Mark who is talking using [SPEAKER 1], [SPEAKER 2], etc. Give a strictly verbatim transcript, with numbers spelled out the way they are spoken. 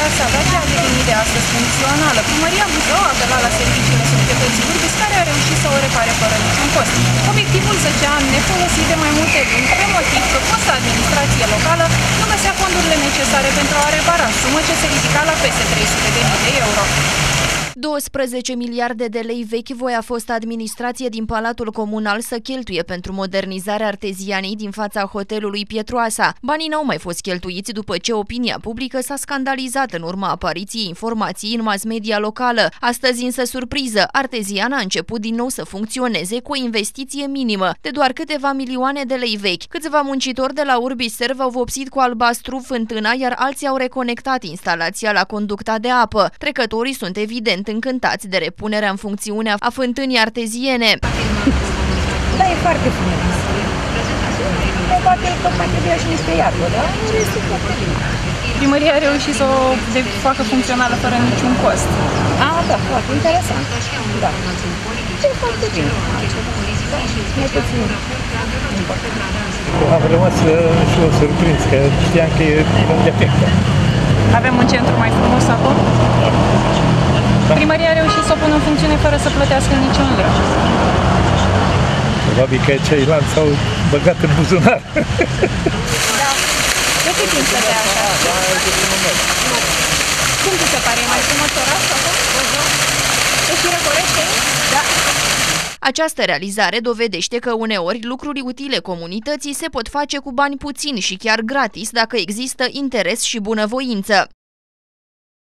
[SPEAKER 1] să adapte a devenit de astăzi funcțională. Primăria Buzău a apelat la serviciile societății Urbis, care a reușit să o repare fără niciun cost. Obiectivul zăcea nefolosit de mai multe luni, pe motiv că fosta administrație locală nu găsea fondurile necesare pentru a repara, sumă ce se ridica la peste trei sute de mii de euro.
[SPEAKER 2] douăsprezece miliarde de lei vechi voia fosta administrație din Palatul Comunal să cheltuie pentru modernizarea artezianei din fața hotelului Pietroasa. Banii n-au mai fost cheltuiți după ce opinia publică s-a scandalizat în urma apariției informației în mass media locală. Astăzi însă, surpriză, arteziana a început din nou să funcționeze cu o investiție minimă de doar câteva milioane de lei vechi. Câțiva muncitori de la Urbiserv au vopsit cu albastru fântâna, iar alții au reconectat instalația la conducta de apă. Trecătorii sunt evident încântați de repunerea în funcțiune a fântânii arteziene.
[SPEAKER 3] Da, e foarte frumos. Probabil că mai trebuia și niște iarbă, da? Este foarte bine.
[SPEAKER 1] Primăria a reușit să o facă funcțională fără niciun cost.
[SPEAKER 3] Ah, da, foarte interesant. Da. E foarte bine. Mai puțin.
[SPEAKER 4] Am rămas și o surprins, că știam că e un defect.
[SPEAKER 1] Avem un centru mai frumos acum? Da. Primăria a reușit să o pună în funcțiune fără să plătească niciun leu.
[SPEAKER 4] Probabil că ceilalți s-au băgat în buzunar.
[SPEAKER 1] Da. De cât timp stătea așa? Cum ți se pare? E mai frumos orașul acum? E și răcorește? Da.
[SPEAKER 2] Această realizare dovedește că uneori lucruri utile comunității se pot face cu bani puțini și chiar gratis dacă există interes și bunăvoință.